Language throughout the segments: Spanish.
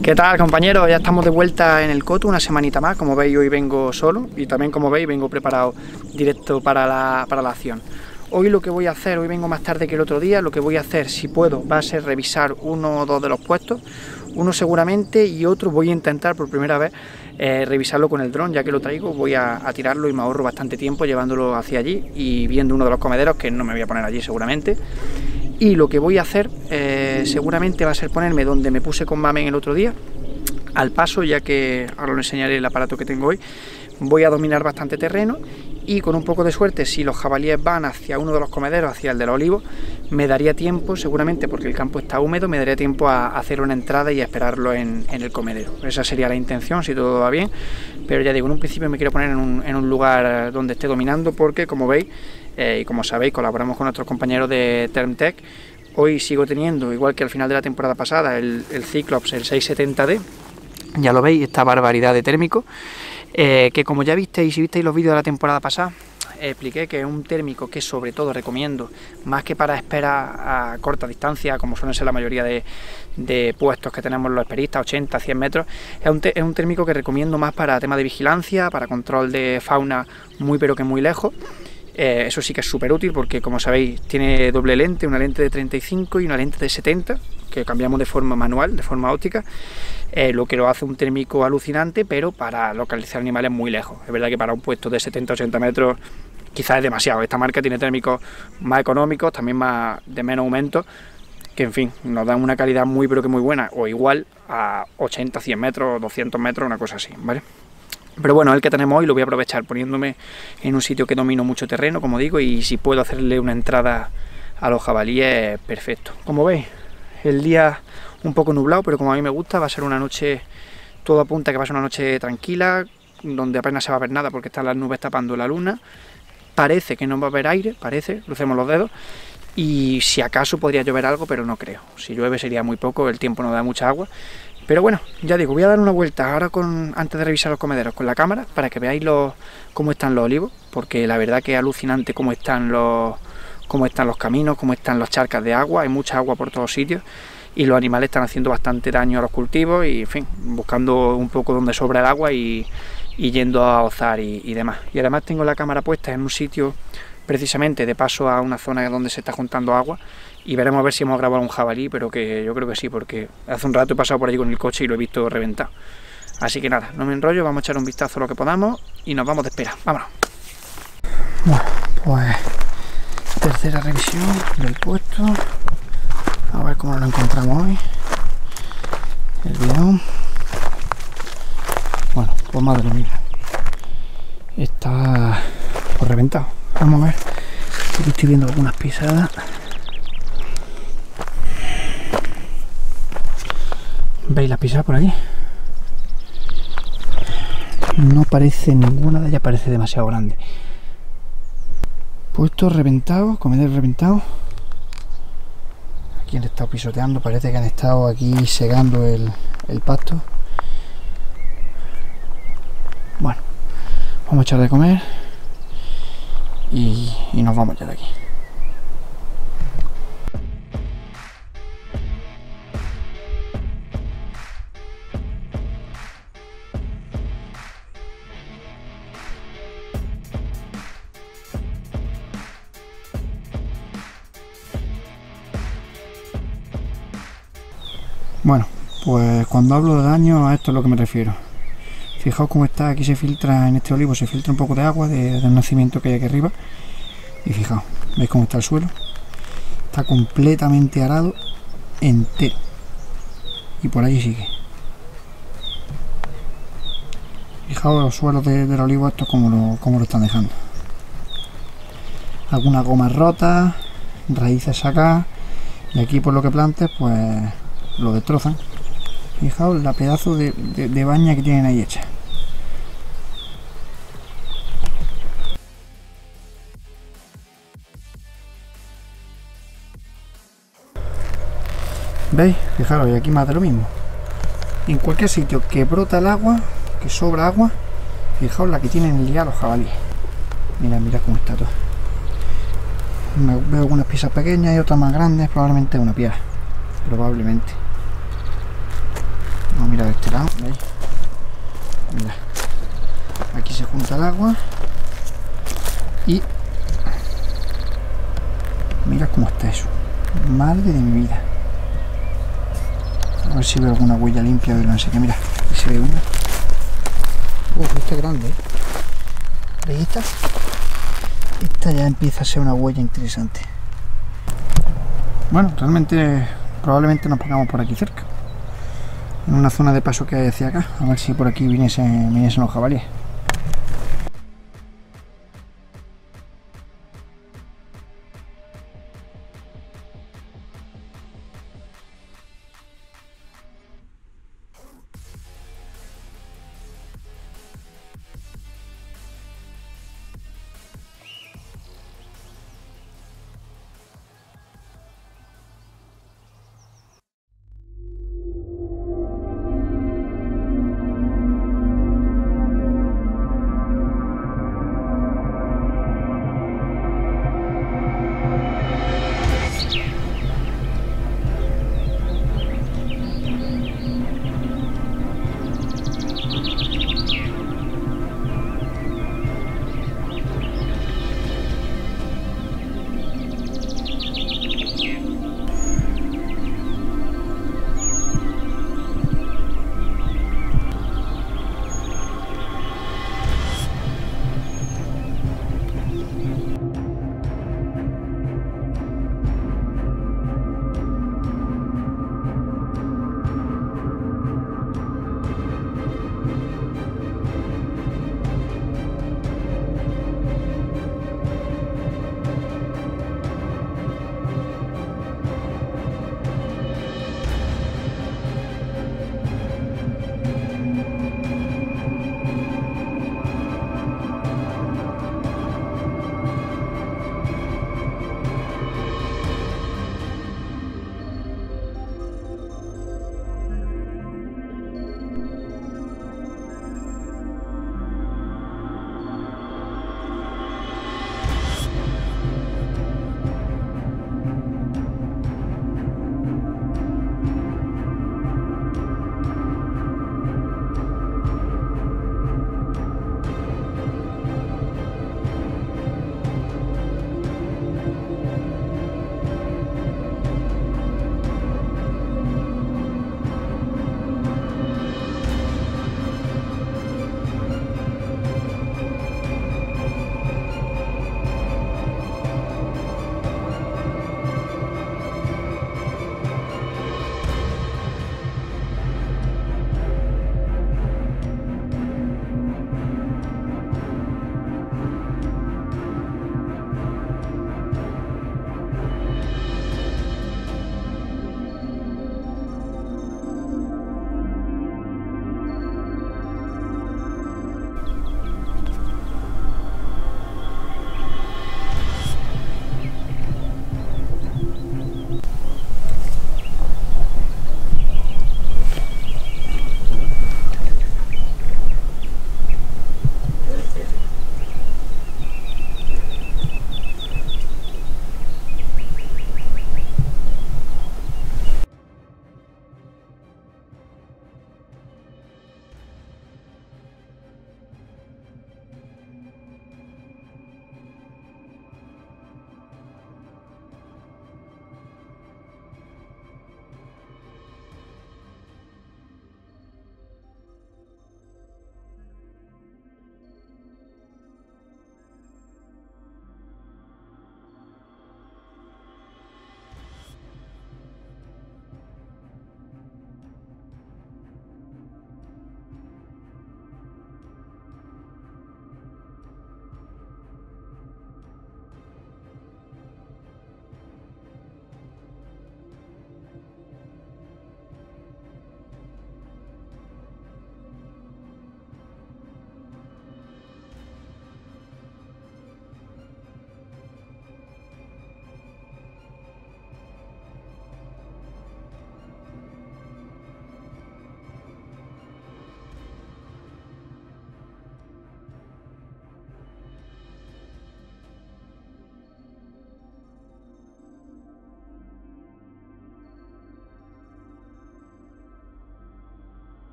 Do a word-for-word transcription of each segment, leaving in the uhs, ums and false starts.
¿Qué tal, compañeros? Ya estamos de vuelta en el Coto, una semanita más. Como veis, hoy vengo solo y también, como veis, vengo preparado directo para la, para la acción. Hoy lo que voy a hacer, hoy vengo más tarde que el otro día, lo que voy a hacer, si puedo, va a ser revisar uno o dos de los puestos, uno seguramente y otro voy a intentar por primera vez eh, revisarlo con el dron, ya que lo traigo, voy a, a tirarlo y me ahorro bastante tiempo llevándolo hacia allí y viendo uno de los comederos, que no me voy a poner allí seguramente. Y lo que voy a hacer eh, seguramente va a ser ponerme donde me puse con Mamen el otro día, al paso, ya que ahora os enseñaré el aparato que tengo hoy. Voy a dominar bastante terreno y con un poco de suerte, si los jabalíes van hacia uno de los comederos, hacia el de los olivos, me daría tiempo, seguramente porque el campo está húmedo, me daría tiempo a hacer una entrada y a esperarlo en, en el comedero. Esa sería la intención, si todo va bien, pero ya digo, en un principio me quiero poner en un, en un lugar donde esté dominando, porque como veis, eh, y como sabéis, colaboramos con nuestros compañeros de Termtec. Hoy sigo teniendo, igual que al final de la temporada pasada, el, el Cyclops, el seiscientos setenta D, ya lo veis, esta barbaridad de térmico, eh, que como ya visteis, si visteis los vídeos de la temporada pasada, eh, expliqué que es un térmico que sobre todo recomiendo, más que para esperar a corta distancia, como suelen ser la mayoría de, de puestos que tenemos los esperistas, ochenta, cien metros, es un, es un térmico que recomiendo más para tema de vigilancia, para control de fauna muy pero que muy lejos. Eh, eso sí que es súper útil porque, como sabéis, tiene doble lente, una lente de treinta y cinco y una lente de setenta, que cambiamos de forma manual, de forma óptica, eh, lo que lo hace un térmico alucinante, pero para localizar animales muy lejos. Es verdad que para un puesto de setenta a ochenta metros quizás es demasiado. Esta marca tiene térmicos más económicos, también más de menos aumento, que en fin, nos dan una calidad muy pero que muy buena, o igual a ochenta, cien metros, doscientos metros, una cosa así, ¿vale? Pero bueno, el que tenemos hoy lo voy a aprovechar poniéndome en un sitio que domino mucho terreno, como digo, y si puedo hacerle una entrada a los jabalíes, perfecto. Como veis, el día un poco nublado, pero como a mí me gusta, va a ser una noche, todo apunta que va a ser una noche tranquila, donde apenas se va a ver nada porque están las nubes tapando la luna. Parece que no va a haber aire, parece, crucemos los dedos, y si acaso podría llover algo, pero no creo. Si llueve sería muy poco, el tiempo no da mucha agua. Pero bueno, ya digo, voy a dar una vuelta ahora con, antes de revisar los comederos con la cámara, para que veáis los, cómo están los olivos, porque la verdad que es alucinante cómo están los, cómo están los caminos, cómo están las charcas de agua, hay mucha agua por todos sitios, y los animales están haciendo bastante daño a los cultivos, y en fin, buscando un poco donde sobra el agua y, y yendo a ozar y, y demás. Y además tengo la cámara puesta en un sitio precisamente de paso a una zona donde se está juntando agua, y veremos a ver si hemos grabado un jabalí, pero que yo creo que sí, porque hace un rato he pasado por allí con el coche y lo he visto reventado. Así que nada, no me enrollo, vamos a echar un vistazo a lo que podamos y nos vamos de espera. Vámonos. Bueno, pues tercera revisión del puesto. A ver cómo lo encontramos hoy. El bidón. Bueno, pues madre mía. Está pues reventado. Vamos a ver. Aquí estoy viendo algunas pisadas. ¿Veis las pisadas por aquí? No parece, ninguna de ellas parece demasiado grande. Puesto reventado, comedero reventado. Aquí han estado pisoteando, parece que han estado aquí segando el, el pasto. Bueno, vamos a echar de comer y, y nos vamos ya de aquí. Bueno, pues cuando hablo de daño a esto es lo que me refiero. Fijaos cómo está, aquí se filtra, en este olivo se filtra un poco de agua de, del nacimiento que hay aquí arriba. Y fijaos, veis cómo está el suelo. Está completamente arado entero. Y por allí sigue. Fijaos los suelos de, del olivo estos como lo, como lo están dejando. Algunas gomas rotas, raíces sacadas. Y aquí por lo que plantes, pues lo destrozan. Fijaos la pedazo de, de, de baña que tienen ahí hecha. ¿Veis? Fijaros, y aquí más de lo mismo. En cualquier sitio que brota el agua, que sobra agua, fijaos la que tienen liada los jabalíes. Mirad, mirad cómo está todo. Veo algunas piezas pequeñas y otras más grandes, probablemente una piedra. Probablemente. Vamos a mirar de este lado. ¿Veis? Mira. Aquí se junta el agua. Y mira cómo está eso. Madre de mi vida. A ver si veo alguna huella limpia y lo enseño. Mira, aquí se ve una. Uf, esta es grande, ¿eh? ¿Veis esta? Esta ya empieza a ser una huella interesante. Bueno, realmente probablemente nos pongamos por aquí cerca. En una zona de paso que hay hacia acá. A ver si por aquí viniesen, viniesen los jabalíes.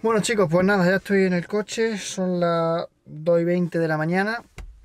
Bueno chicos, pues nada, ya estoy en el coche, son las dos y veinte de la mañana.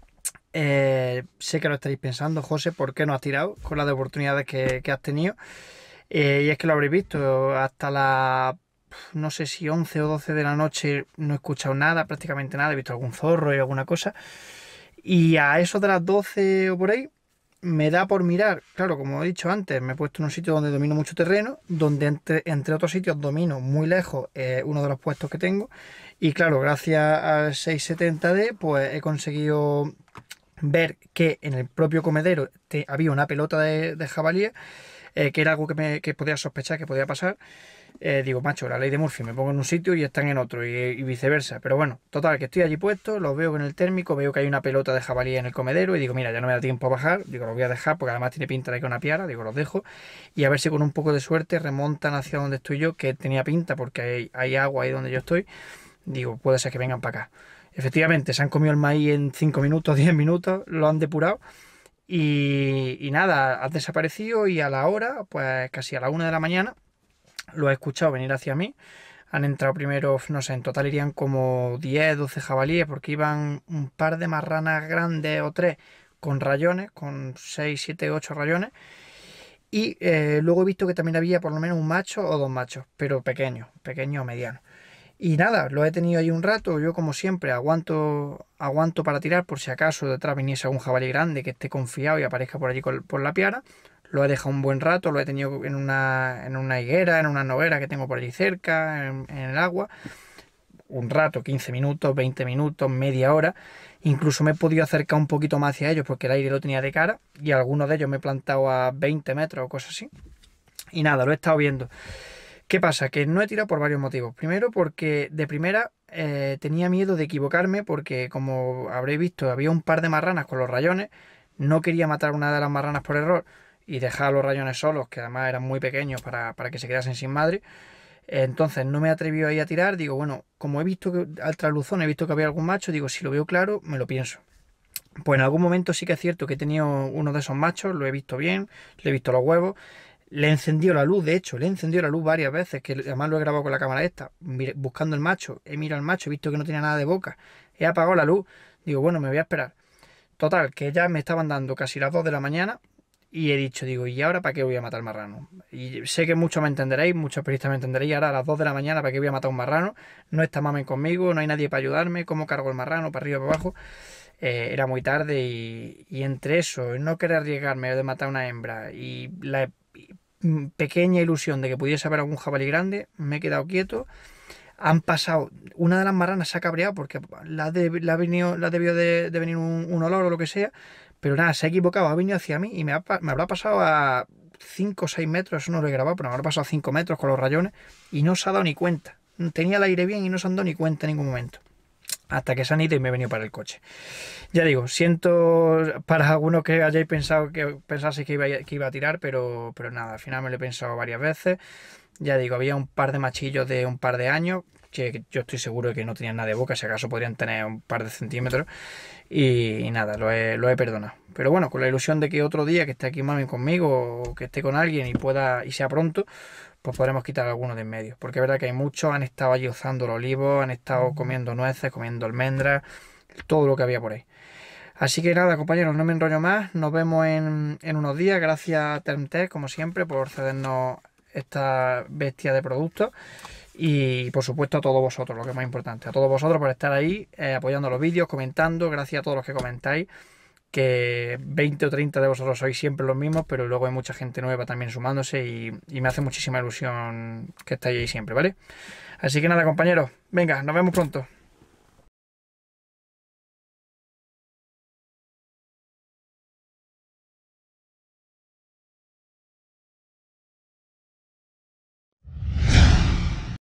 Eh, sé que lo estaréis pensando, José, ¿por qué no has tirado con las de oportunidades que, que has tenido? Eh, y es que lo habréis visto, hasta las, no sé si once o doce de la noche no he escuchado nada, prácticamente nada, he visto algún zorro y alguna cosa. Y a eso de las doce o por ahí, me da por mirar, claro, como he dicho antes, me he puesto en un sitio donde domino mucho terreno, donde entre, entre otros sitios domino muy lejos eh, uno de los puestos que tengo. Y claro, gracias al seiscientos setenta D, pues he conseguido ver que en el propio comedero te, había una pelota de, de jabalíes, eh, que era algo que, me, que podía sospechar que podía pasar. Eh, digo, macho, la ley de Murphy, me pongo en un sitio y están en otro, y, y viceversa. Pero bueno, total, que estoy allí puesto, los veo con el térmico, veo que hay una pelota de jabalí en el comedero y digo, mira, ya no me da tiempo a bajar, digo, los voy a dejar porque además tiene pinta de que una piara, digo, los dejo y a ver si con un poco de suerte remontan hacia donde estoy yo, que tenía pinta porque hay, hay agua ahí donde yo estoy. Digo, puede ser que vengan para acá. Efectivamente, se han comido el maíz en cinco minutos, diez minutos, lo han depurado. Y, y nada, ha desaparecido y a la hora, pues casi a la una de la mañana, lo he escuchado venir hacia mí. Han entrado primero, no sé, en total irían como diez, doce jabalíes, porque iban un par de marranas grandes o tres con rayones, con seis, siete, ocho rayones. Y eh, luego he visto que también había por lo menos un macho o dos machos, pero pequeños, pequeños o medianos. Y nada, lo he tenido ahí un rato, yo como siempre aguanto aguanto para tirar por si acaso detrás viniese algún jabalí grande que esté confiado y aparezca por allí por la piara. Lo he dejado un buen rato, lo he tenido en una, en una higuera, en una noguera que tengo por allí cerca, en, en el agua. Un rato, quince minutos, veinte minutos, media hora. Incluso me he podido acercar un poquito más hacia ellos porque el aire lo tenía de cara y algunos de ellos me he plantado a veinte metros o cosas así. Y nada, lo he estado viendo. ¿Qué pasa? Que no he tirado por varios motivos. Primero porque de primera eh, tenía miedo de equivocarme porque, como habréis visto, había un par de marranas con los rayones. No quería matar una de las marranas por error y dejar a los rayones solos, que además eran muy pequeños para, para que se quedasen sin madre. Entonces no me he atrevido ahí a tirar. Digo, bueno, como he visto que al trasluzón he visto que había algún macho, digo, si lo veo claro, me lo pienso. Pues en algún momento sí que es cierto que he tenido uno de esos machos, lo he visto bien, le he visto los huevos. Le encendió la luz, de hecho, le encendió la luz varias veces, que además lo he grabado con la cámara esta, buscando el macho. He mirado al macho, he visto que no tenía nada de boca. He apagado la luz. Digo, bueno, me voy a esperar. Total, que ya me estaban dando casi las dos de la mañana y he dicho, digo, ¿y ahora para qué voy a matar marrano? Y sé que muchos me entenderéis, muchos periodistas me entenderéis. Ahora a las dos de la mañana, ¿para qué voy a matar un marrano? No está mamen conmigo, no hay nadie para ayudarme. ¿Cómo cargo el marrano? ¿Para arriba, para abajo? Eh, era muy tarde y, y entre eso, no querer arriesgarme de matar a una hembra y la pequeña ilusión de que pudiese haber algún jabalí grande, me he quedado quieto. Han pasado, una de las marranas se ha cabreado porque la, de, la, ha venido, la debió de, de venir un, un olor o lo que sea, pero nada, se ha equivocado, ha venido hacia mí y me, ha, me habrá pasado a cinco o seis metros, eso no lo he grabado, pero me habrá pasado a cinco metros con los rayones y no se ha dado ni cuenta. Tenía el aire bien y no se han dado ni cuenta en ningún momento. Hasta que se han ido y me he venido para el coche. Ya digo, siento para algunos que hayáis pensado que pensase que iba, a, que iba a tirar, pero, pero nada, al final me lo he pensado varias veces. Ya digo, había un par de machillos de un par de años, que yo estoy seguro de que no tenían nada de boca, si acaso podrían tener un par de centímetros. Y, y nada, lo he, lo he perdonado. Pero bueno, con la ilusión de que otro día que esté aquí mami conmigo, o que esté con alguien y pueda, y sea pronto, pues podremos quitar algunos de en medio. Porque es verdad que hay muchos, han estado allí usando los olivos, han estado comiendo nueces, comiendo almendras, todo lo que había por ahí. Así que nada, compañeros, no me enrollo más. Nos vemos en, en unos días. Gracias a Termtech, como siempre, por cedernos esta bestia de productos. Y por supuesto a todos vosotros, lo que es más importante. A todos vosotros por estar ahí, eh, apoyando los vídeos, comentando. Gracias a todos los que comentáis. Que veinte o treinta de vosotros sois siempre los mismos, pero luego hay mucha gente nueva también sumándose y, y me hace muchísima ilusión que estéis ahí siempre, ¿vale? Así que nada, compañeros, venga, nos vemos pronto.